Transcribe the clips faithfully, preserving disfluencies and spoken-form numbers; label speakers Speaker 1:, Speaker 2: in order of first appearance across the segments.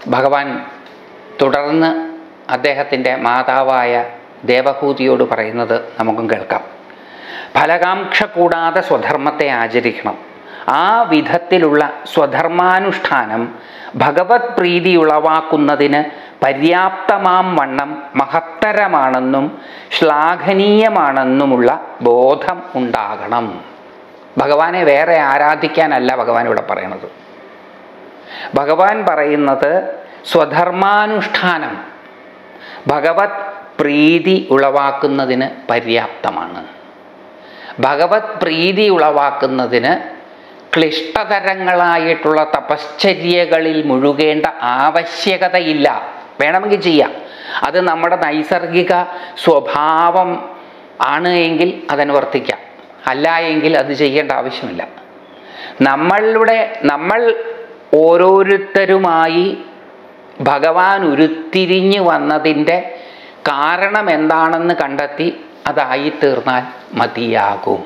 Speaker 1: ഭഗവാൻ തുടർന്ന് അദ്ദേഹത്തിൻ്റെ മാതാവായ ദേവഹൂതിയോട് പറയുന്നത് നമുക്കും കേൾക്കാം. ഫലകാംക്ഷ കൂടാതെ സ്വധർമ്മത്തെ ആചരിക്കണം. ആ വിധത്തിലുള്ള സ്വധർമാനുഷ്ഠാനം ഭഗവത് പ്രീതി ഉളവാക്കുന്നതിന് പര്യാപ്തമാം വണ്ണം മഹത്തരമാണെന്നും ശ്ലാഘനീയമാണെന്നുമുള്ള ബോധം ഉണ്ടാകണം. ഭഗവാനെ വേറെ ആരാധിക്കാനല്ല ഭഗവാൻ ഇവിടെ പറയണത്. ഭഗവാൻ പറയുന്നത് സ്വധർമാനുഷ്ഠാനം ഭഗവത് പ്രീതി ഉളവാക്കുന്നതിന് പര്യാപ്തമാണ്. ഭഗവത് പ്രീതി ഉളവാക്കുന്നതിന് ക്ലിഷ്ടതരങ്ങളായിട്ടുള്ള തപശ്ചര്യകളിൽ മുഴുകേണ്ട ആവശ്യകതയില്ല. വേണമെങ്കിൽ ചെയ്യാം. അത് നമ്മുടെ നൈസർഗിക സ്വഭാവം ആണ് എങ്കിൽ അതനുവർത്തിക്കാം. അല്ല എങ്കിൽ അത് ചെയ്യേണ്ട ആവശ്യമില്ല. നമ്മളുടെ നമ്മൾ ഓരോരുത്തരുമായി ഭഗവാൻ ഉരുത്തിരിഞ്ഞു വന്നതിൻ്റെ കാരണം എന്താണെന്ന് കണ്ടെത്തി അതായിത്തീർന്നാൽ മതിയാകും.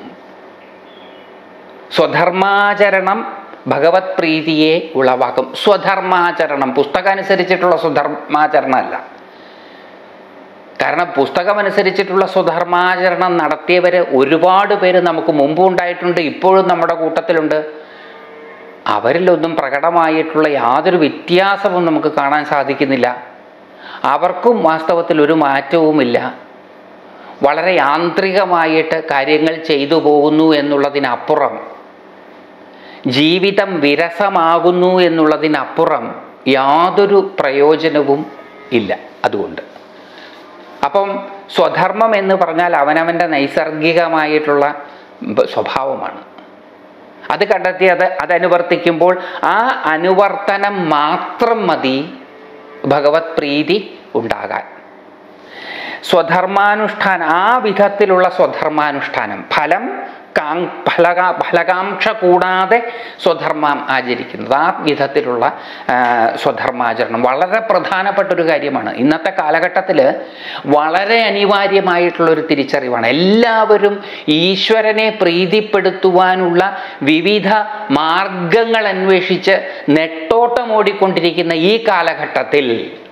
Speaker 1: സ്വധർമാചരണം ഭഗവത് പ്രീതിയെ ഉളവാക്കും. സ്വധർമാചരണം പുസ്തകം അനുസരിച്ചിട്ടുള്ള സ്വധർമാചരണമല്ല. കാരണം പുസ്തകമനുസരിച്ചിട്ടുള്ള സ്വധർമാചരണം നടത്തിയവർ ഒരുപാട് പേര് നമുക്ക് മുമ്പും ഉണ്ടായിട്ടുണ്ട്, ഇപ്പോഴും നമ്മുടെ കൂട്ടത്തിലുണ്ട്. അവരിലൊന്നും പ്രകടമായിട്ടുള്ള യാതൊരു വ്യത്യാസവും നമുക്ക് കാണാൻ സാധിക്കുന്നില്ല. അവർക്കും വാസ്തവത്തിൽ ഒരു മാറ്റവുമില്ല. വളരെ യാന്ത്രികമായിട്ട് കാര്യങ്ങൾ ചെയ്തു പോകുന്നു എന്നുള്ളതിനപ്പുറം, ജീവിതം വിരസമാകുന്നു എന്നുള്ളതിനപ്പുറം യാതൊരു പ്രയോജനവും ഇല്ല. അതുകൊണ്ട് അപ്പം സ്വധർമ്മം എന്ന് പറഞ്ഞാൽ അവനവൻ്റെ നൈസർഗികമായിട്ടുള്ള സ്വഭാവമാണ്. അത് കണ്ടെത്തി അത് അതനുവർത്തിക്കുമ്പോൾ ആ അനുവർത്തനം മാത്രം മതി ഭഗവത് പ്രീതി ഉണ്ടാകാൻ. സ്വധർമാനുഷ്ഠാനം, ആ വിധത്തിലുള്ള സ്വധർമാനുഷ്ഠാനം, ഫലം കാ ഫലകാ ഫലകാംക്ഷ കൂടാതെ സ്വധർമ്മം ആചരിക്കുന്നത്, ആ വിധത്തിലുള്ള സ്വധർമാചരണം വളരെ പ്രധാനപ്പെട്ടൊരു കാര്യമാണ്. ഇന്നത്തെ കാലഘട്ടത്തിൽ വളരെ അനിവാര്യമായിട്ടുള്ളൊരു തിരിച്ചറിവാണ്. എല്ലാവരും ഈശ്വരനെ പ്രീതിപ്പെടുത്തുവാനുള്ള വിവിധ മാർഗങ്ങൾ അന്വേഷിച്ച് നെട്ടോട്ടമോടിക്കൊണ്ടിരിക്കുന്ന ഈ കാലഘട്ടത്തിൽ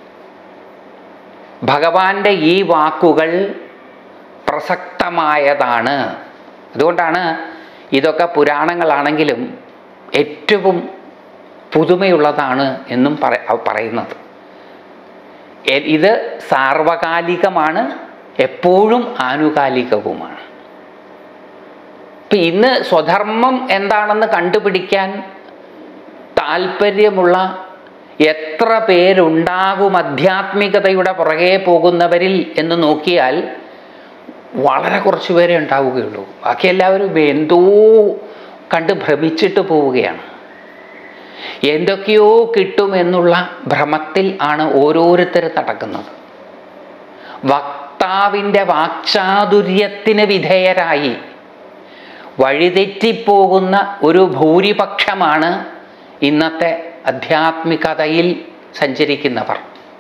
Speaker 1: ഭഗവാന്റെ ഈ വാക്കുകൾ പ്രസക്തമായതാണ്. അതുകൊണ്ടാണ് ഇതൊക്കെ പുരാണങ്ങളാണെങ്കിലും ഏറ്റവും പുതുമയുള്ളതാണ് എന്നും പറയുന്നത്. ഇത് സാർവകാലികമാണ്, എപ്പോഴും ആനുകാലികവുമാണ്. ഇപ്പം ഇന്ന് സ്വധർമ്മം എന്താണെന്ന് കണ്ടുപിടിക്കാൻ താല്പര്യമുള്ള എത്ര പേരുണ്ടാകും ആധ്യാത്മികതയുടെ പുറകെ പോകുന്നവരിൽ എന്ന് നോക്കിയാൽ വളരെ കുറച്ച് പേരെ ഉണ്ടാവുകയുള്ളൂ. ബാക്കി എല്ലാവരും എന്തോ കണ്ട് ഭ്രമിച്ചിട്ട് പോവുകയാണ്. എന്തൊക്കെയോ കിട്ടുമെന്നുള്ള ഭ്രമത്തിൽ ആണ് ഓരോരുത്തർ നടക്കുന്നത്. വക്താവിൻ്റെ വാക്ചാതുര്യത്തിന് വിധേയരായി വഴിതെറ്റിപ്പോകുന്ന ഒരു ഭൂരിപക്ഷമാണ് ഇന്നത്തെ ആധ്യാത്മികതയിൽ സഞ്ചരിക്കുന്നവർ.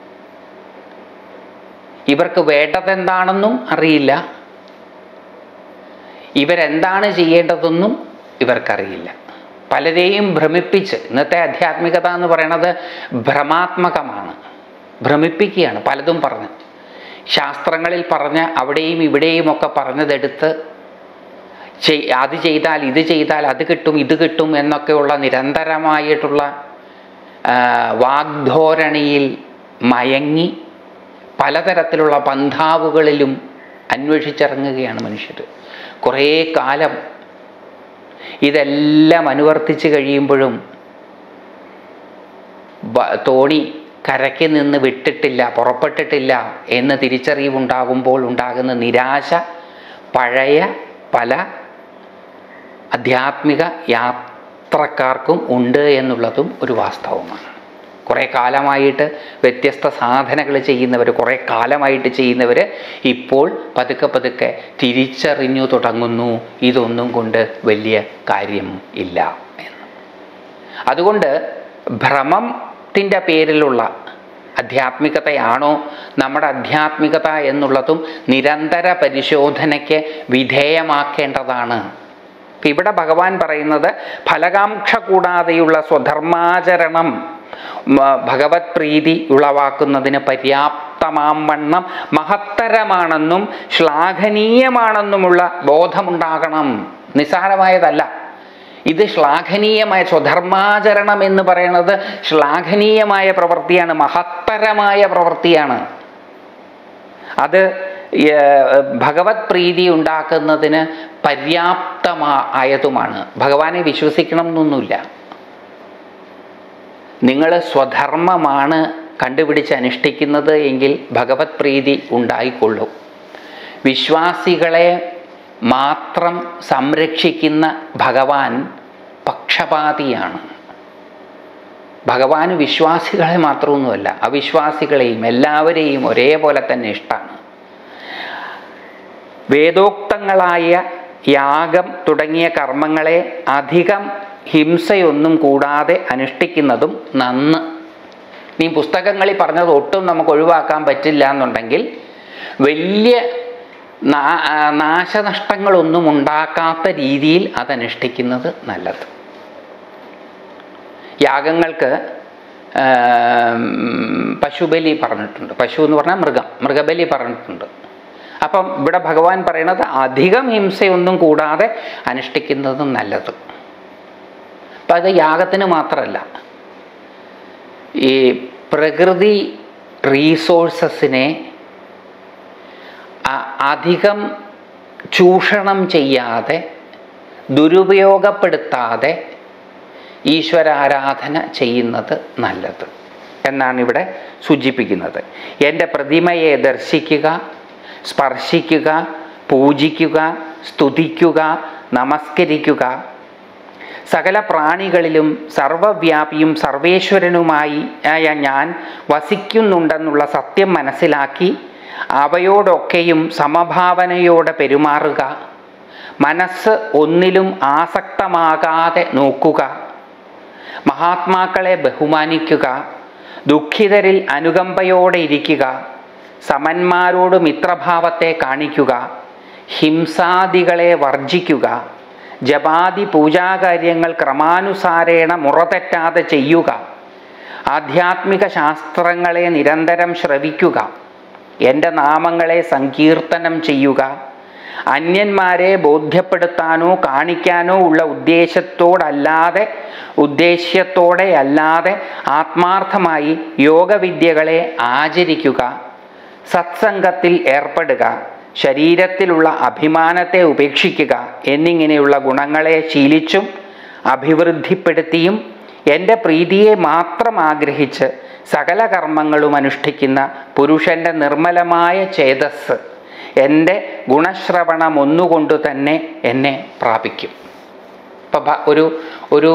Speaker 1: ഇവർക്ക് വേണ്ടതെന്താണെന്നും അറിയില്ല, ഇവരെന്താണ് ചെയ്യേണ്ടതെന്നും ഇവർക്കറിയില്ല. പലരെയും ഭ്രമിപ്പിച്ച്, ഇന്നത്തെ ആധ്യാത്മികത എന്ന് പറയുന്നത് ഭ്രമാത്മകമാണ്, ഭ്രമിപ്പിക്കുകയാണ്. പലതും പറഞ്ഞ് ശാസ്ത്രങ്ങളിൽ പറഞ്ഞ് അവിടെയും ഇവിടെയും ഒക്കെ പറഞ്ഞതെടുത്ത് ചെയ് അത് ചെയ്താൽ ഇത് ചെയ്താൽ അത് കിട്ടും ഇത് കിട്ടും എന്നൊക്കെയുള്ള നിരന്തരമായിട്ടുള്ള വാഗ്ധോരണിയിൽ മയങ്ങി പലതരത്തിലുള്ള പന്ഥാവുകളിലും അന്വേഷിച്ചിറങ്ങുകയാണ് മനുഷ്യർ. കുറേ കാലം ഇതെല്ലാം അനുവർത്തിച്ച് കഴിയുമ്പോഴും തോണി കരയ്ക്ക് നിന്ന് വിട്ടിട്ടില്ല, പുറപ്പെട്ടിട്ടില്ല എന്ന് തിരിച്ചറിവുണ്ടാകുമ്പോൾ ഉണ്ടാകുന്ന നിരാശ പഴയ പല ആധ്യാത്മിക യാത്രക്കാർക്കും ഉണ്ട് എന്നുള്ളതും ഒരു വാസ്തവമാണ്. കുറേ കാലമായിട്ട് വ്യത്യസ്ത സാധനകൾ ചെയ്യുന്നവർ, കുറേ കാലമായിട്ട് ചെയ്യുന്നവർ ഇപ്പോൾ പതുക്കെ പതുക്കെ തിരിച്ചറിഞ്ഞു തുടങ്ങുന്നു ഇതൊന്നും കൊണ്ട് വലിയ കാര്യം ഇല്ല എന്ന്. അതുകൊണ്ട് ഭ്രമത്തിൻ്റെ പേരിലുള്ള ആധ്യാത്മികതയാണോ നമ്മുടെ ആധ്യാത്മികത എന്നുള്ളതും നിരന്തര പരിശോധനയ്ക്ക് വിധേയമാക്കേണ്ടതാണ്. ഇവിടെ ഭഗവാൻ പറയുന്നത് ഫലകാംക്ഷ കൂടാതെയുള്ള സ്വധർമാചരണം ഭഗവത് പ്രീതി ഉളവാക്കുന്നതിന് പര്യാപ്തമാം വണ്ണം മഹത്തരമാണെന്നും ശ്ലാഘനീയമാണെന്നുമുള്ള ബോധമുണ്ടാകണം. നിസ്സാരമായതല്ല ഇത്. ശ്ലാഘനീയമായ സ്വധർമാചരണം എന്ന് പറയുന്നത് ശ്ലാഘനീയമായ പ്രവൃത്തിയാണ്, മഹത്തരമായ പ്രവൃത്തിയാണ്. അത് ഭഗവത് പ്രീതി ഉണ്ടാക്കുന്നതിന് പര്യാപ്തമായതുമാണ്. ഭഗവാനെ വിശ്വസിക്കണം എന്നൊന്നുമില്ല. നിങ്ങൾ സ്വധർമ്മമാണ് കണ്ടുപിടിച്ച് അനുഷ്ഠിക്കുന്നത് എങ്കിൽ ഭഗവത് പ്രീതി ഉണ്ടായിക്കൊള്ളും. വിശ്വാസികളെ മാത്രം സംരക്ഷിക്കുന്ന ഭഗവാൻ പക്ഷപാതിയാണ്. ഭഗവാന് വിശ്വാസികളെ മാത്രമൊന്നുമല്ല, അവിശ്വാസികളെയും എല്ലാവരെയും ഒരേപോലെ തന്നെ ഇഷ്ടമാണ്. വേദോക്തങ്ങളായ യാഗം തുടങ്ങിയ കർമ്മങ്ങളെ അധികം ഹിംസയൊന്നും കൂടാതെ അനുഷ്ഠിക്കുന്നതും നന്ന്. ഈ പുസ്തകങ്ങളിൽ പറഞ്ഞത് ഒട്ടും നമുക്ക് ഒഴിവാക്കാൻ പറ്റില്ല എന്നുണ്ടെങ്കിൽ വലിയ നാശനഷ്ടങ്ങളൊന്നും ഉണ്ടാക്കാത്ത രീതിയിൽ അതനുഷ്ഠിക്കുന്നത് നല്ലത്. യാഗങ്ങൾക്ക് പശുബലി പറഞ്ഞിട്ടുണ്ട്. പശു എന്ന് പറഞ്ഞാൽ മൃഗം, മൃഗബലി പറഞ്ഞിട്ടുണ്ട്. അപ്പം ഇവിടെ ഭഗവാൻ പറയണത് അധികം ഹിംസയൊന്നും കൂടാതെ അനുഷ്ഠിക്കുന്നതും നല്ലത്. അപ്പം അത് യാഗത്തിന് മാത്രമല്ല, ഈ പ്രകൃതി റീസോഴ്സസിനെ അധികം ചൂഷണം ചെയ്യാതെ ദുരുപയോഗപ്പെടുത്താതെ ഈശ്വരാരാധന ചെയ്യുന്നത് നല്ലത് എന്നാണ് ഇവിടെ സൂചിപ്പിക്കുന്നത്. എൻ്റെ പ്രതിമയെ ദർശിക്കുക, സ്പർശിക്കുക, പൂജിക്കുക, സ്തുതിക്കുക, നമസ്കരിക്കുക. സകല പ്രാണികളിലും സർവവ്യാപിയും സർവേശ്വരനുമായി ആയ ഞാൻ വസിക്കുന്നുണ്ടെന്നുള്ള സത്യം മനസ്സിലാക്കി അവയോടൊക്കെയും സമഭാവനയോടെ പെരുമാറുക. മനസ്സ് ഒന്നിലും ആസക്തമാകാതെ നോക്കുക. മഹാത്മാക്കളെ ബഹുമാനിക്കുക. ദുഃഖിതരിൽ അനുകമ്പയോടെ ഇരിക്കുക. സമന്മാരോട് മിത്രഭാവത്തെ കാണിക്കുക. ഹിംസാദികളെ വർജിക്കുക. ജപാദി പൂജാകാര്യങ്ങൾ ക്രമാനുസാരേണ മുറതെറ്റാതെ ചെയ്യുക. ആധ്യാത്മിക ശാസ്ത്രങ്ങളെ നിരന്തരം ശ്രവിക്കുക. എൻ്റെ നാമങ്ങളെ സങ്കീർത്തനം ചെയ്യുക. അന്യന്മാരെ ബോധ്യപ്പെടുത്താനോ കാണിക്കാനോ ഉള്ള ഉദ്ദേശത്തോടല്ലാതെ ഉദ്ദേശ്യത്തോടെ അല്ലാതെ ആത്മാർത്ഥമായി യോഗവിദ്യകളെ ആചരിക്കുക. സത്സംഗത്തിൽ ഏർപ്പെടുക. ശരീരത്തിലുള്ള അഭിമാനത്തെ ഉപേക്ഷിക്കുക എന്നിങ്ങനെയുള്ള ഗുണങ്ങളെ ശീലിച്ചും അഭിവൃദ്ധിപ്പെടുത്തിയും എൻ്റെ പ്രീതിയെ മാത്രം ആഗ്രഹിച്ച് സകല കർമ്മങ്ങളും അനുഷ്ഠിക്കുന്ന പുരുഷൻ്റെ നിർമ്മലമായ ചേതസ് എൻ്റെ ഗുണശ്രവണം ഒന്നുകൊണ്ട് തന്നെ എന്നെ പ്രാപിക്കും. ഇപ്പം ഒരു ഒരു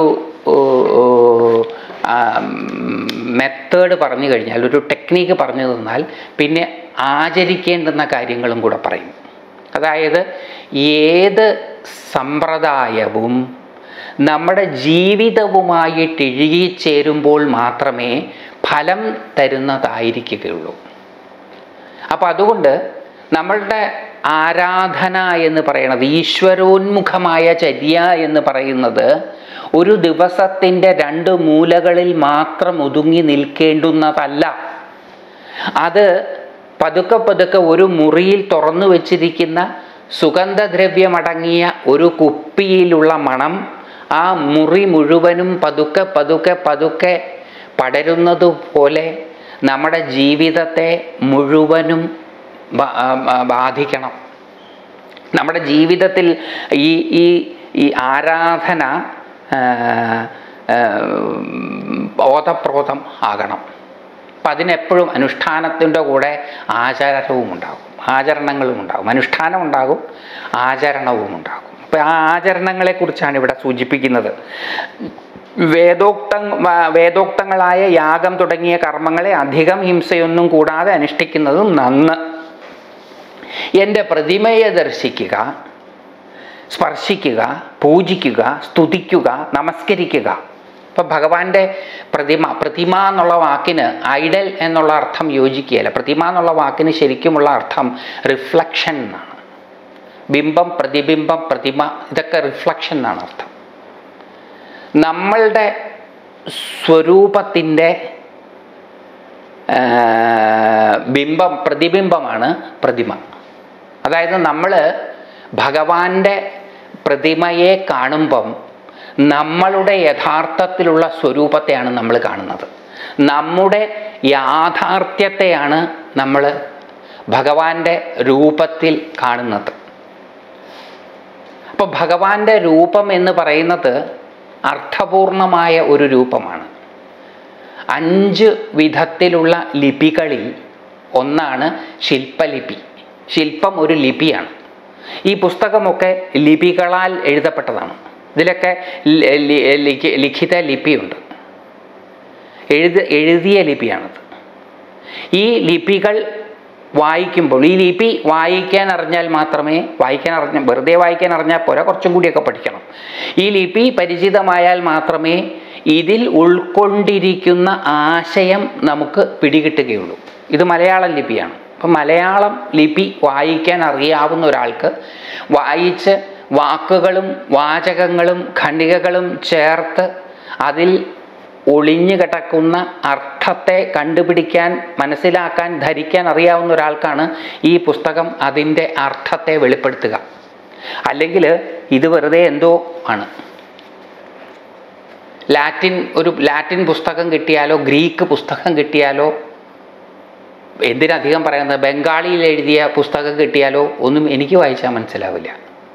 Speaker 1: മെത്തേഡ് പറഞ്ഞു കഴിഞ്ഞാൽ, ഒരു ടെക്നീക്ക് പറഞ്ഞു തന്നാൽ പിന്നെ ആചരിക്കേണ്ടുന്ന കാര്യങ്ങളും കൂടെ പറയും. അതായത് ഏത് സമ്പ്രദായവും നമ്മുടെ ജീവിതവുമായിട്ട് ഇഴുകിച്ചേരുമ്പോൾ മാത്രമേ ഫലം തരുന്നതായിരിക്കുകയുള്ളൂ. അപ്പം അതുകൊണ്ട് നമ്മളുടെ ആരാധന എന്ന് പറയുന്നത്, ഈശ്വരോന്മുഖമായ ചര്യ എന്ന് പറയുന്നത് ഒരു ദിവസത്തിൻ്റെ രണ്ട് മൂലകളിൽ മാത്രം ഒതുങ്ങി നിൽക്കേണ്ടുന്നതല്ല. അത് പതുക്കെ പതുക്കെ ഒരു മുറിയിൽ തുറന്നു വച്ചിരിക്കുന്ന സുഗന്ധദ്രവ്യമടങ്ങിയ ഒരു കുപ്പിയിലുള്ള മണം ആ മുറി മുഴുവനും പതുക്കെ പതുക്കെ പതുക്കെ പടരുന്നതുപോലെ നമ്മുടെ ജീവിതത്തെ മുഴുവനും ബാധിക്കണം. നമ്മുടെ ജീവിതത്തിൽ ഈ ഈ ഈ ആരാധന ഓതപ്രോതം ആകണം. അപ്പം അതിനെപ്പോഴും അനുഷ്ഠാനത്തിൻ്റെ കൂടെ ആചരണവും ഉണ്ടാകും, ആചരണങ്ങളും ഉണ്ടാകും. അനുഷ്ഠാനം ഉണ്ടാകും, ആചരണവും ഉണ്ടാകും. അപ്പം ആ ആചരണങ്ങളെക്കുറിച്ചാണ് ഇവിടെ സൂചിപ്പിക്കുന്നത്. വേദോക്ത വേദോക്തങ്ങളായ യാഗം തുടങ്ങിയ കർമ്മങ്ങളെ അധികം ഹിംസയൊന്നും കൂടാതെ അനുഷ്ഠിക്കുന്നതും നന്ന്. എൻ്റെ പ്രതിമയെ ദർശിക്കുക, സ്പർശിക്കുക, പൂജിക്കുക, സ്തുതിക്കുക, നമസ്കരിക്കുക. ഇപ്പം ഭഗവാന്റെ പ്രതിമ, പ്രതിമ എന്നുള്ള വാക്കിന് ഐഡൽ എന്നുള്ള അർത്ഥം യോജിക്കുകയില്ല. പ്രതിമ എന്നുള്ള വാക്കിന് ശരിക്കുമുള്ള അർത്ഥം റിഫ്ലക്ഷൻ എന്നാണ്. ബിംബം, പ്രതിബിംബം, പ്രതിമ, ഇതൊക്കെ റിഫ്ലക്ഷൻ എന്നാണ് അർത്ഥം. നമ്മളുടെ സ്വരൂപത്തിൻ്റെ ബിംബം, പ്രതിബിംബമാണ് പ്രതിമ. അതായത് നമ്മൾ ഭഗവാന്റെ പ്രതിമയെ കാണുമ്പം നമ്മളുടെ യഥാർത്ഥത്തിലുള്ള സ്വരൂപത്തെയാണ് നമ്മൾ കാണുന്നത്. നമ്മുടെ യാഥാർത്ഥ്യത്തെയാണ് നമ്മൾ ഭഗവാന്റെ രൂപത്തിൽ കാണുന്നത്. അപ്പോൾ ഭഗവാന്റെ രൂപം എന്ന് പറയുന്നത് അർത്ഥപൂർണമായ ഒരു രൂപമാണ്. അഞ്ച് വിധത്തിലുള്ള ലിപികളിൽ ഒന്നാണ് ശില്പലിപി. ശില്പം ഒരു ലിപിയാണ്. ഈ പുസ്തകമൊക്കെ ലിപികളാൽ എഴുതപ്പെട്ടതാണ്. ഇതിലൊക്കെ ലിഖിത ലിപിയുണ്ട്, എഴുത എഴുതിയ ലിപിയാണത്. ഈ ലിപികൾ വായിക്കുമ്പോൾ, ഈ ലിപി വായിക്കാൻ അറിഞ്ഞാൽ മാത്രമേ, വായിക്കാൻ അറിഞ്ഞ വെറുതെ വായിക്കാൻ അറിഞ്ഞാൽ പോരാ, കുറച്ചും കൂടിയൊക്കെ പഠിക്കണം. ഈ ലിപി പരിചിതമായാൽ മാത്രമേ ഇതിൽ ഉൾക്കൊണ്ടിരിക്കുന്ന ആശയം നമുക്ക് പിടികിട്ടുകയുള്ളൂ. ഇത് മലയാളം ലിപിയാണ്. അപ്പം മലയാളം ലിപി വായിക്കാൻ അറിയാവുന്ന ഒരാൾക്ക് വായിച്ച് വാക്കുകളും വാചകങ്ങളും ഖണ്ഡികകളും ചേർത്ത് അതിൽ ഒളിഞ്ഞു കിടക്കുന്ന അർത്ഥത്തെ കണ്ടുപിടിക്കാൻ, മനസ്സിലാക്കാൻ, ധരിക്കാൻ അറിയാവുന്ന ഒരാൾക്കാണ് ഈ പുസ്തകം അതിൻ്റെ അർത്ഥത്തെ വെളിപ്പെടുത്തുക. അല്ലെങ്കിൽ ഇത് വെറുതെ എന്തോ ആണ്. ലാറ്റിൻ ഒരു ലാറ്റിൻ പുസ്തകം കിട്ടിയാലോ ഗ്രീക്ക് പുസ്തകം കിട്ടിയാലോ, എന്തിനധികം പറയുന്നത് ബംഗാളിയിൽ എഴുതിയ പുസ്തകം കിട്ടിയാലോ ഒന്നും എനിക്ക് വായിച്ചാൽ മനസ്സിലാവില്ല.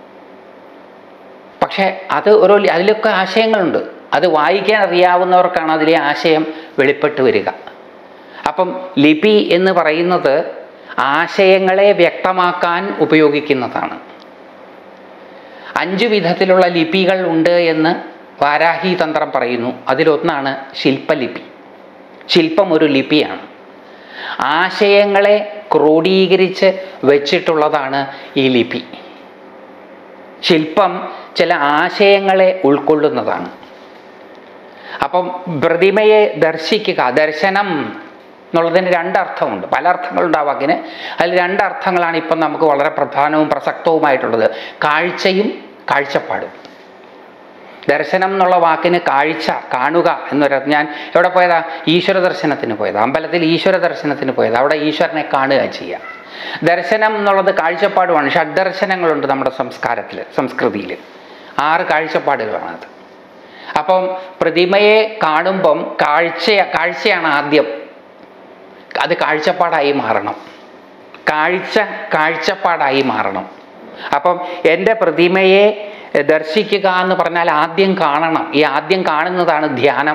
Speaker 1: പക്ഷേ അത് ഓരോ അതിലൊക്കെ ആശയങ്ങളുണ്ട്. അത് വായിക്കാൻ അറിയാവുന്നവർക്കാണ് അതിലെ ആശയം വെളിപ്പെട്ട് വരിക. അപ്പം ലിപി എന്ന് പറയുന്നത് ആശയങ്ങളെ വ്യക്തമാക്കാൻ ഉപയോഗിക്കുന്നതാണ്. അഞ്ചു വിധത്തിലുള്ള ലിപികൾ ഉണ്ട് എന്ന് വാരാഹി തന്ത്രം പറയുന്നു. അതിലൊന്നാണ് ശില്പലിപി. ശില്പം ഒരു ലിപിയാണ്. ആശയങ്ങളെ ക്രോഡീകരിച്ച് വെച്ചിട്ടുള്ളതാണ് ഈ ലിപി. ശില്പം ചില ആശയങ്ങളെ ഉൾക്കൊള്ളുന്നതാണ്. അപ്പം പ്രതിമയെ ദർശിക്കുക, ദർശനം എന്നുള്ളതിന് രണ്ടർത്ഥമുണ്ട്. പല അർത്ഥങ്ങളുണ്ട് ആ വാക്കിന്. അതിൽ രണ്ടർത്ഥങ്ങളാണ് ഇപ്പം നമുക്ക് വളരെ പ്രധാനവും പ്രസക്തവുമായിട്ടുള്ളത്: കാഴ്ചയും കാഴ്ചപ്പാടും. ദർശനം എന്നുള്ള വാക്കിന് കാഴ്ച, കാണുക എന്നൊരു, ഞാൻ എവിടെ പോയതാ? ഈശ്വര ദർശനത്തിന് പോയത്. അമ്പലത്തിൽ ഈശ്വര ദർശനത്തിന് പോയത്. അവിടെ ഈശ്വരനെ കാണുക ചെയ്യുക. ദർശനം എന്നുള്ളത് കാഴ്ചപ്പാടുമാണ്. ഷഡ്ദർശനങ്ങളുണ്ട് നമ്മുടെ സംസ്കാരത്തിൽ, സംസ്കൃതിയിൽ. ആറ് കാഴ്ചപ്പാടുകളാണത്. അപ്പം പ്രതിമയെ കാണുമ്പം കാഴ്ച കാഴ്ചയാണ് ആദ്യം. അത് കാഴ്ചപ്പാടായി മാറണം. കാഴ്ച കാഴ്ചപ്പാടായി മാറണം. അപ്പം എൻ്റെ പ്രതിമയെ ദർശിക്കുക എന്ന് പറഞ്ഞാൽ ആദ്യം കാണണം. ഈ ആദ്യം കാണുന്നതാണ് ധ്യാനം.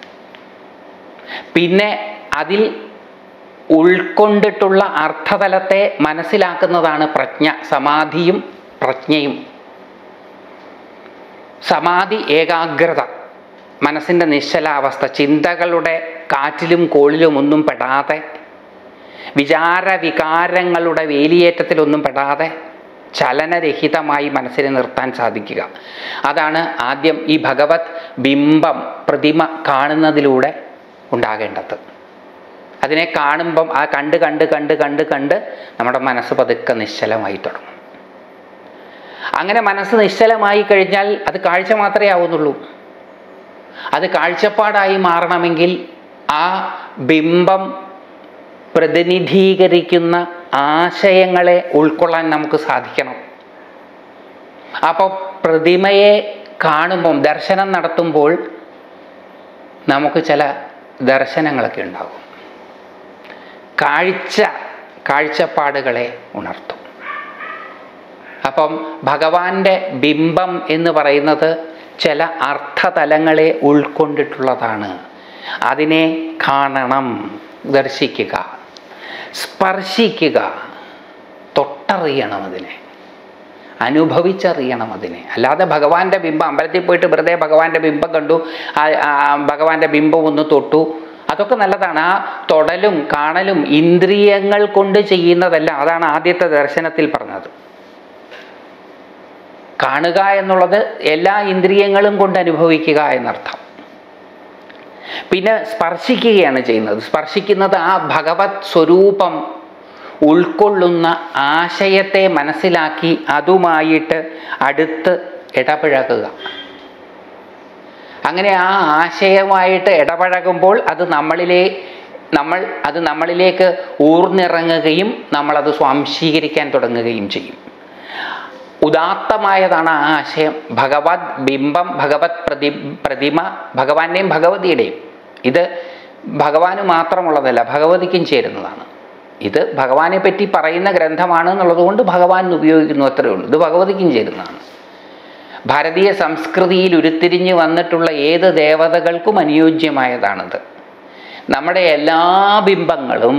Speaker 1: പിന്നെ അതിൽ ഉൾക്കൊണ്ടിട്ടുള്ള അർത്ഥതലത്തെ മനസ്സിലാക്കുന്നതാണ് പ്രജ്ഞ, സമാധിയും പ്രജ്ഞയും. സമാധി ഏകാഗ്രത, മനസ്സിൻ്റെ നിശ്ചലാവസ്ഥ, ചിന്തകളുടെ കാറ്റിലും കോളിലും ഒന്നും പെടാതെ, വിചാര വികാരങ്ങളുടെ വേലിയേറ്റത്തിലൊന്നും പെടാതെ ചലനരഹിതമായി മനസ്സിനെ നിർത്താൻ സാധിക്കുക. അതാണ് ആദ്യം ഈ ഭഗവത് ബിംബം, പ്രതിമ കാണുന്നതിലൂടെ ഉണ്ടാകേണ്ടത്. അതിനെ കാണുമ്പം ആ കണ്ട് കണ്ട് കണ്ട് കണ്ട് കണ്ട് നമ്മുടെ മനസ്സ് പതുക്കെ നിശ്ചലമായി തുടങ്ങും. അങ്ങനെ മനസ്സ് നിശ്ചലമായി കഴിഞ്ഞാൽ അത് കാഴ്ച മാത്രമേ ആവുന്നുള്ളൂ. അത് കാഴ്ചപ്പാടായി മാറണമെങ്കിൽ ആ ബിംബം പ്രതിനിധീകരിക്കുന്ന ആശയങ്ങളെ ഉൾക്കൊള്ളാൻ നമുക്ക് സാധിക്കണം. അപ്പോൾ പ്രതിമയെ കാണുമ്പം, ദർശനം നടത്തുമ്പോൾ നമുക്ക് ചില ദർശനങ്ങളൊക്കെ ഉണ്ടാകും. കാഴ്ച കാഴ്ചപ്പാടുകളെ ഉണർത്തും. അപ്പം ഭഗവാന്റെ ബിംബം എന്ന് പറയുന്നത് ചില അർത്ഥതലങ്ങളെ ഉൾക്കൊണ്ടിട്ടുള്ളതാണ്. അതിനെ കാണണം, ദർശിക്കുക, സ്പർശിക്കുക, തൊട്ടറിയണം, അതിനെ അനുഭവിച്ചറിയണം അതിനെ. അല്ലാതെ ഭഗവാന്റെ ബിംബം, അമ്പലത്തിൽ പോയിട്ട് വെറുതെ ഭഗവാന്റെ ബിംബം കണ്ടു, ഭഗവാന്റെ ബിംബം ഒന്ന് തൊട്ടു, അതൊക്കെ നല്ലതാണ്. ആ തൊടലും കാണലും ഇന്ദ്രിയങ്ങൾ കൊണ്ട് ചെയ്യുന്നതല്ല. അതാണ് ആദ്യത്തെ ദർശനത്തിൽ പറഞ്ഞത്. കാണുക എന്നുള്ളത് എല്ലാ ഇന്ദ്രിയങ്ങളും കൊണ്ട് അനുഭവിക്കുക എന്നർത്ഥം. പിന്നെ സ്പർശിക്കുകയാണ് ചെയ്യുന്നത്. സ്പർശിക്കുന്നത് ആ ഭഗവത് സ്വരൂപം ഉൾക്കൊള്ളുന്ന ആശയത്തെ മനസ്സിലാക്കി അതുമായിട്ട് അടുത്ത് ഇടപഴകുക. അങ്ങനെ ആ ആശയമായിട്ട് ഇടപഴകുമ്പോൾ അത് നമ്മളിലെ നമ്മൾ അത് നമ്മളിലേക്ക് ഊർന്നിറങ്ങുകയും നമ്മളത് സ്വാംശീകരിക്കാൻ തുടങ്ങുകയും ചെയ്യും. ഉദാത്തമായതാണ് ആ ആശയം. ഭഗവത് ബിംബം, ഭഗവത് പ്രതി പ്രതിമ ഭഗവാന്റെയും ഭഗവതിയുടെയും. ഇത് ഭഗവാന് മാത്രമുള്ളതല്ല, ഭഗവതിക്കും ചേരുന്നതാണ്. ഇത് ഭഗവാനെ പറ്റി പറയുന്ന ഗ്രന്ഥമാണ് എന്നുള്ളത് കൊണ്ട് ഭഗവാൻ ഉപയോഗിക്കുന്നു, അത്രയേ ഉള്ളൂ. ഇത് ഭഗവതിക്കും ചേരുന്നതാണ്. ഭാരതീയ സംസ്കൃതിയിൽ ഉരുത്തിരിഞ്ഞ് വന്നിട്ടുള്ള ഏത് ദേവതകൾക്കും അനുയോജ്യമായതാണിത്. നമ്മുടെ എല്ലാ ബിംബങ്ങളും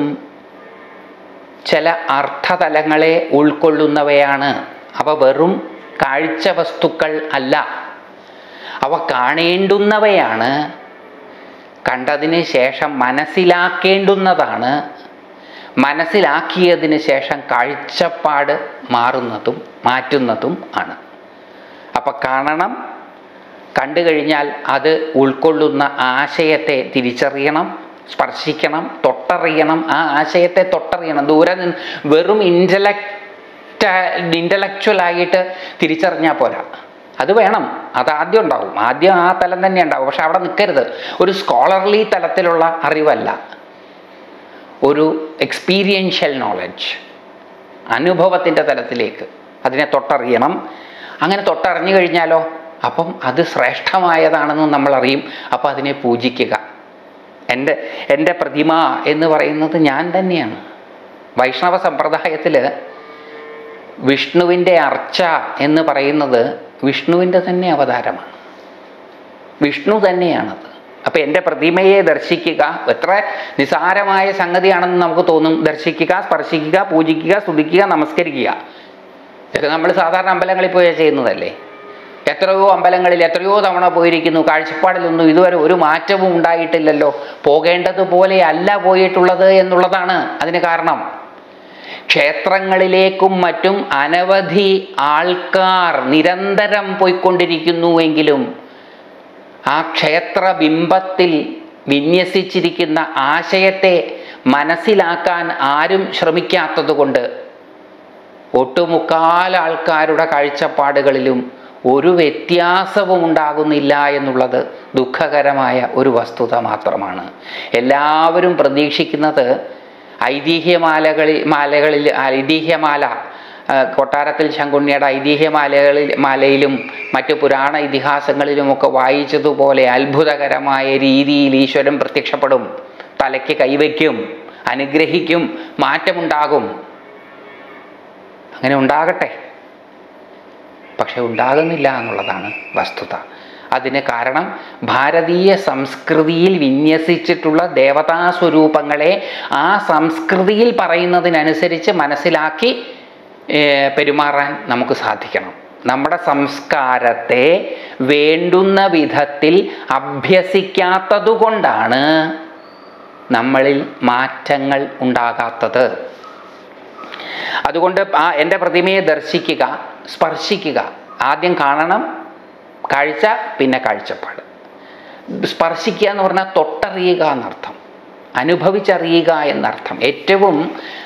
Speaker 1: ചില അർത്ഥതലങ്ങളെ ഉൾക്കൊള്ളുന്നവയാണ്. അവ വെറും കാഴ്ച വസ്തുക്കൾ അല്ല, അവ കാണേണ്ടുന്നവയാണ്. കണ്ടതിന് ശേഷം മനസ്സിലാക്കേണ്ടുന്നതാണ്. മനസ്സിലാക്കിയതിന് ശേഷം കാഴ്ചപ്പാട് മാറുന്നതും മാറ്റുന്നതും ആണ്. അപ്പം കാണണം, കണ്ടു കഴിഞ്ഞാൽ അത് ഉൾക്കൊള്ളുന്ന ആശയത്തെ തിരിച്ചറിയണം, സ്പർശിക്കണം, തൊട്ടറിയണം. ആ ആശയത്തെ തൊട്ടറിയണം. ദൂരെ നിന്ന് വെറും ഇൻ്റലക്റ്റ് ഇൻ്റലക്ച്വലായിട്ട് തിരിച്ചറിഞ്ഞാൽ പോരാ, അത് വേണം. അത് ആദ്യം ഉണ്ടാവും, ആദ്യം ആ തലം തന്നെ ഉണ്ടാവും. പക്ഷെ അവിടെ നിൽക്കരുത്. ഒരു സ്കോളർലി തലത്തിലുള്ള അറിവല്ല, ഒരു എക്സ്പീരിയൻഷ്യൽ നോളജ്, അനുഭവത്തിൻ്റെ തലത്തിലേക്ക് അതിനെ തൊട്ടറിയണം. അങ്ങനെ തൊട്ടറിഞ്ഞു കഴിഞ്ഞാലോ അപ്പം അത് ശ്രേഷ്ഠമായതാണെന്ന് നമ്മൾ അറിയും. അപ്പം അതിനെ പൂജിക്കുക. എൻ്റെ എൻ്റെ പ്രതിമ എന്ന് പറയുന്നത് ഞാൻ തന്നെയാണ്. വൈഷ്ണവ സമ്പ്രദായത്തിൽ വിഷ്ണുവിൻ്റെ അർച്ച എന്ന് പറയുന്നത് വിഷ്ണുവിൻ്റെ തന്നെ അവതാരമാണ്, വിഷ്ണു തന്നെയാണത്. അപ്പം എൻ്റെ പ്രതിമയെ ദർശിക്കുക എത്ര നിസാരമായ സംഗതിയാണെന്ന് നമുക്ക് തോന്നും. ദർശിക്കുക, സ്പർശിക്കുക, പൂജിക്കുക, സ്തുതിക്കുക, നമസ്കരിക്കുക, ഇതൊക്കെ നമ്മൾ സാധാരണ അമ്പലങ്ങളിൽ പോയാൽ ചെയ്യുന്നതല്ലേ. എത്രയോ അമ്പലങ്ങളിൽ എത്രയോ തവണ പോയിരിക്കുന്നു. കാഴ്ചപ്പാടിലൊന്നും ഇതുവരെ ഒരു മാറ്റവും ഉണ്ടായിട്ടില്ലല്ലോ. പോകേണ്ടതുപോലെ അല്ല പോയിട്ടുള്ളത് എന്നുള്ളതാണ് അതിന് കാരണം. ക്ഷേത്രങ്ങളിലേക്കും മറ്റും അനവധി ആൾക്കാർ നിരന്തരം പോയിക്കൊണ്ടിരിക്കുന്നുവെങ്കിലും ആ ക്ഷേത്ര ബിംബത്തിൽ വിന്യസിച്ചിരിക്കുന്ന ആശയത്തെ മനസ്സിലാക്കാൻ ആരും ശ്രമിക്കാത്തത് കൊണ്ട് ഒട്ടുമുക്കാൽ ആൾക്കാരുടെ കാഴ്ചപ്പാടുകളിലും ഒരു വ്യത്യാസവും ഉണ്ടാകുന്നില്ല എന്നുള്ളത് ദുഃഖകരമായ ഒരു വസ്തുത മാത്രമാണ്. എല്ലാവരും പ്രതീക്ഷിക്കുന്നത് ഐതിഹ്യമാലകളിൽ മാലകളിൽ ഐതിഹ്യമാല കൊട്ടാരത്തിൽ ശങ്കുണ്ണിയുടെ ഐതിഹ്യമാലകളിൽ മാലയിലും മറ്റു പുരാണ ഇതിഹാസങ്ങളിലുമൊക്കെ വായിച്ചതുപോലെ അത്ഭുതകരമായ രീതിയിൽ ഈശ്വരൻ പ്രത്യക്ഷപ്പെടും, തലയ്ക്ക് കൈവയ്ക്കും, അനുഗ്രഹിക്കും, മാറ്റമുണ്ടാകും. അങ്ങനെ ഉണ്ടാകട്ടെ. പക്ഷെ ഉണ്ടാകുന്നില്ല എന്നുള്ളതാണ് വസ്തുത. അതിന് കാരണം ഭാരതീയ സംസ്കൃതിയിൽ വിന്യസിച്ചിട്ടുള്ള ദേവതാസ്വരൂപങ്ങളെ ആ സംസ്കൃതിയിൽ പറയുന്നതിനനുസരിച്ച് മനസ്സിലാക്കി പെരുമാറാൻ നമുക്ക് സാധിക്കണം. നമ്മുടെ സംസ്കാരത്തെ വേണ്ടുന്ന വിധത്തിൽ അഭ്യസിക്കാത്തതുകൊണ്ടാണ് നമ്മളിൽ മാറ്റങ്ങൾ ഉണ്ടാകാത്തത്. അതുകൊണ്ട് ആ എൻ്റെ പ്രതിമയെ ദർശിക്കുക, സ്പർശിക്കുക. ആദ്യം കാണണം, കാഴ്ച, പിന്നെ കാഴ്ചപ്പാട്. സ്പർശിക്കുക എന്ന് പറഞ്ഞാൽ തൊട്ടറിയുക എന്നർത്ഥം, അനുഭവിച്ചറിയുക എന്നർത്ഥം. ഏറ്റവും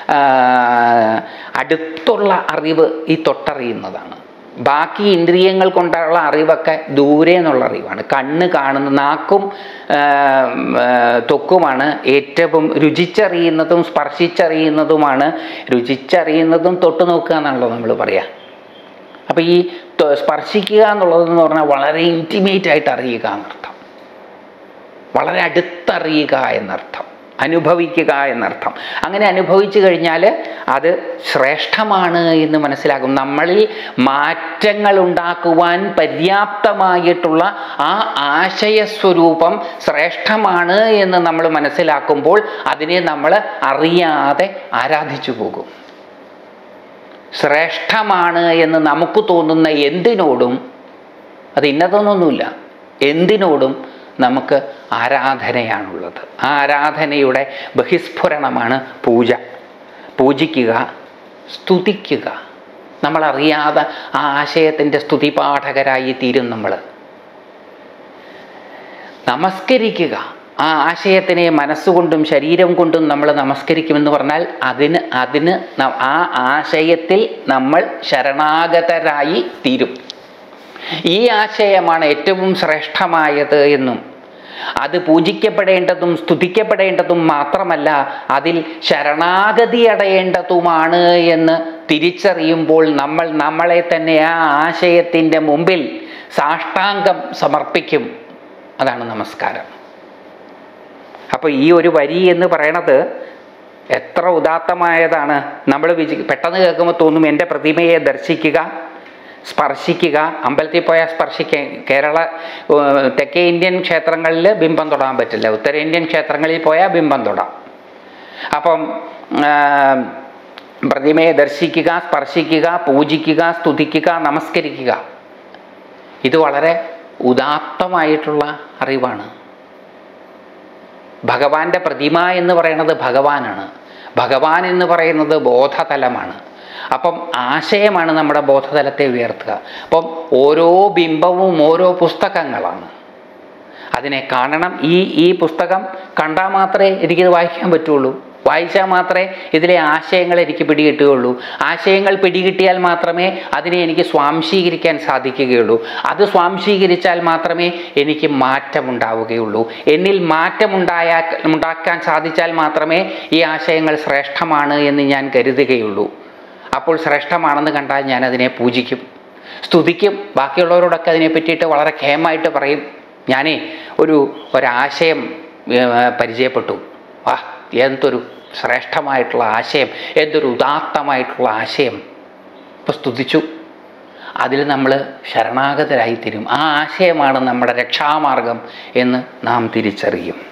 Speaker 1: അടുത്തുള്ള അറിവ് ഈ തൊട്ടറിയുന്നതാണ്. ബാക്കി ഇന്ദ്രിയങ്ങൾ കൊണ്ടുള്ള അറിവൊക്കെ ദൂരെ നിന്നുള്ള അറിവാണ്. കണ്ണ് കാണുന്ന, നാക്കും ത്വക്കുമാണ് ഏറ്റവും രുചിച്ചറിയുന്നതും സ്പർശിച്ചറിയുന്നതുമാണ്. രുചിച്ചറിയുന്നതും തൊട്ട് നോക്കുക എന്നാണല്ലോ നമ്മൾ പറയുക. അപ്പോൾ ഈ സ്പർശിക്കുക എന്നുള്ളതെന്ന് പറഞ്ഞാൽ വളരെ ഇൻറ്റിമേറ്റ് ആയിട്ട് അറിയുക എന്നർത്ഥം, വളരെ അടുത്തറിയുക എന്നർത്ഥം, അനുഭവിക്കുക എന്നർത്ഥം. അങ്ങനെ അനുഭവിച്ചു കഴിഞ്ഞാൽ അത് ശ്രേഷ്ഠമാണ് എന്ന് മനസ്സിലാകും. നമ്മളിൽ മാറ്റങ്ങൾ ഉണ്ടാക്കുവാൻ പര്യാപ്തമായിട്ടുള്ള ആ ആശയസ്വരൂപം ശ്രേഷ്ഠമാണ് എന്ന് നമ്മൾ മനസ്സിലാക്കുമ്പോൾ അതിനെ നമ്മൾ അറിയാതെ ആരാധിച്ചു പോകും. ശ്രേഷ്ഠമാണ് എന്ന് നമുക്ക് തോന്നുന്ന എന്തിനോടും, അത് ഇന്നതൊന്നൊന്നുമില്ല, എന്തിനോടും നമുക്ക് ആരാധനയാണുള്ളത്. ആ ആരാധനയുടെ ബഹിസ്ഫുരണമാണ് പൂജ. പൂജിക്കുക, സ്തുതിക്കുക. നമ്മളറിയാതെ ആ ആശയത്തിൻ്റെ സ്തുതിപാഠകരായി തീരും നമ്മൾ. നമസ്കരിക്കുക, ആ ആശയത്തിനെ മനസ്സുകൊണ്ടും ശരീരം കൊണ്ടും നമ്മൾ നമസ്കരിക്കുമെന്ന് പറഞ്ഞാൽ അതിന് അതിന് ആ ആശയത്തിൽ നമ്മൾ ശരണാഗതരായി തീരും. ഈ ആശയമാണ് ഏറ്റവും ശ്രേഷ്ഠമായത് എന്നും അത് പൂജിക്കപ്പെടേണ്ടതും സ്തുതിക്കപ്പെടേണ്ടതും മാത്രമല്ല അതിൽ ശരണാഗതി അടയേണ്ടതുമാണ് എന്ന് തിരിച്ചറിയുമ്പോൾ നമ്മൾ നമ്മളെ തന്നെ ആ ആശയത്തിൻ്റെ മുമ്പിൽ സാഷ്ടാംഗം സമർപ്പിക്കും. അതാണ് നമസ്കാരം. അപ്പോൾ ഈ ഒരു വരി എന്ന് പറയണത് എത്ര ഉദാത്തമായതാണ്. നമ്മൾ വിചി പെട്ടെന്ന് കേൾക്കുമ്പോൾ തോന്നും എൻ്റെ പ്രതിമയെ ദർശിക്കുക, സ്പർശിക്കുക. അമ്പലത്തിൽ പോയാൽ സ്പർശിക്കുക. കേരള തെക്കേ ഇന്ത്യൻ ക്ഷേത്രങ്ങളിൽ ബിംബം തൊടാൻ പറ്റില്ല, ഉത്തരേന്ത്യൻ ക്ഷേത്രങ്ങളിൽ പോയാൽ ബിംബം തൊടാം. അപ്പം പ്രതിമയെ ദർശിക്കുക, സ്പർശിക്കുക, പൂജിക്കുക, സ്തുതിക്കുക, നമസ്കരിക്കുക, ഇത് വളരെ ഉദാത്തമായിട്ടുള്ള അറിവാണ്. ഭഗവാന്റെ പ്രതിമ എന്ന് പറയുന്നത് ഭഗവാനാണ്. ഭഗവാൻ എന്ന് പറയുന്നത് ബോധതലമാണ്. അപ്പം ആശയമാണ് നമ്മുടെ ബോധതലത്തെ ഉയർത്തുക. അപ്പം ഓരോ ബിംബവും ഓരോ പുസ്തകങ്ങളാണ്. അതിനെ കാണണം. ഈ ഈ പുസ്തകം കണ്ടാൽ മാത്രമേ എനിക്കിത് വായിക്കാൻ പറ്റുള്ളൂ. വായിച്ചാൽ മാത്രമേ ഇതിലെ ആശയങ്ങൾ എനിക്ക് പിടികിട്ടുകയുള്ളൂ. ആശയങ്ങൾ പിടികിട്ടിയാൽ മാത്രമേ അതിനെ എനിക്ക് സ്വാംശീകരിക്കാൻ സാധിക്കുകയുള്ളൂ. അത് സ്വാംശീകരിച്ചാൽ മാത്രമേ എനിക്ക് മാറ്റമുണ്ടാവുകയുള്ളൂ. എന്നിൽ മാറ്റമുണ്ടായാ ഉണ്ടാക്കാൻ സാധിച്ചാൽ മാത്രമേ ഈ ആശയങ്ങൾ ശ്രേഷ്ഠമാണ് എന്ന് ഞാൻ കരുതുകയുള്ളൂ. അപ്പോൾ ശ്രേഷ്ഠമാണെന്ന് കണ്ടാൽ ഞാൻ അതിനെ പൂജിക്കും, സ്തുതിക്കും. ബാക്കിയുള്ളവരോടൊക്കെ അതിനെ പറ്റിയിട്ട് വളരെ ഖേമമായിട്ട് പറയും. ഞാനേ ഒരു ഒരാശയം പരിചയപ്പെട്ടു, വാ എന്തൊരു ശ്രേഷ്ഠമായിട്ടുള്ള ആശയം, എന്തൊരു ഉദാത്തമായിട്ടുള്ള ആശയം. ഇപ്പോൾ സ്തുതിച്ചു. അതിൽ നമ്മൾ ശരണാഗതരായിത്തീരും. ആ ആശയമാണ് നമ്മുടെ രക്ഷാമാർഗം എന്ന് നാം തിരിച്ചറിയും.